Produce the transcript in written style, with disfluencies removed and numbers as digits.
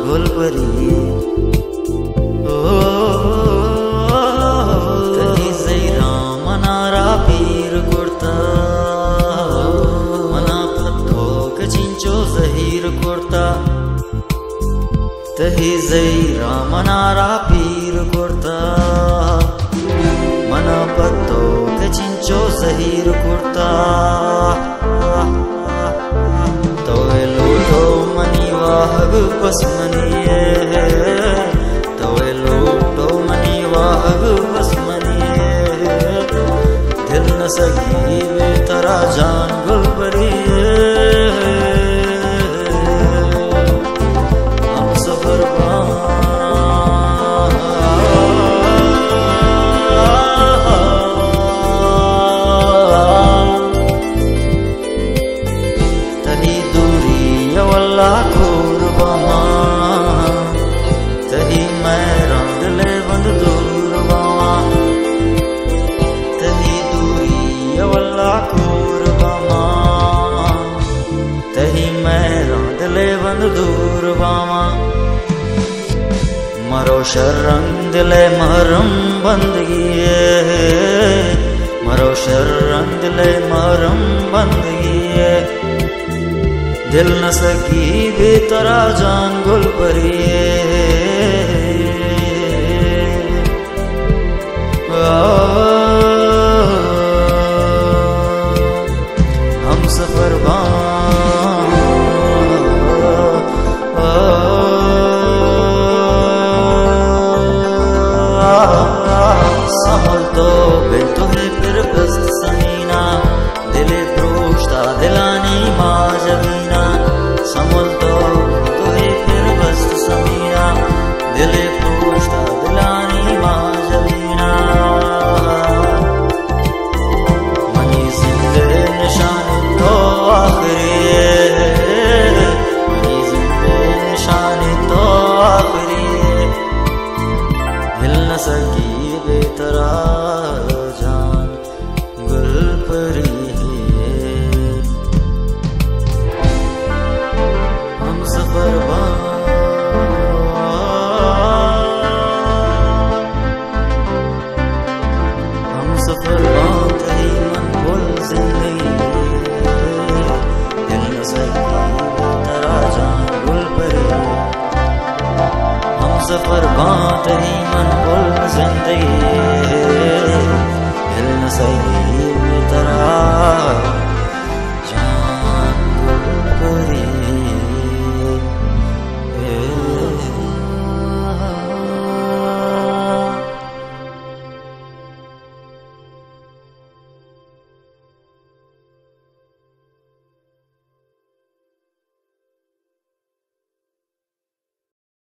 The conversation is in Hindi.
गुल परी तही जैरा मनारा पीर कुर्ता मना पत्थो के चिंचो जहीर कुर्ता तही जैरा मनारा पीर कुर्ता मना पत्थो के चिंचो जहीर कुर्ता तोए लूटो मनी वाहग पसमनिए तोए लूटो मनी वाहग पसमनिए दिल न सकी बेतरा जान गुल परिए हम सफर तही दूरी यवल्ला कुर्बामा तही मैं रंगले बंद दूरबामा तही दूरी यवल्ला कुर्बामा तही मैं रंगले बंद दूरबामा मरो शरंग दिले महरम बंदगी मरो शरंग दिले महरम बंदगी दिल न सकी बेतरा जान गुल परिए हम सफर संभल तो बिन तुहे फिर बस्त समीना दिले प्रोष्टा दिलानी माँ जमीना संभल तो तुहे फिर बस्त समीना दिले प्रोष्टा दिलानी माँ जमीना मनी जिंदे निशानी तो आखिरी मनी जिंदे निशानी तो आखिरी हिल न सकी बेतरा जान गुल परी हम सफर तही मन भूल जिंदगी दिल न सकी बेतरा जान गुल परी हम सफर तही मन भूल जिंदगी दिल न सकी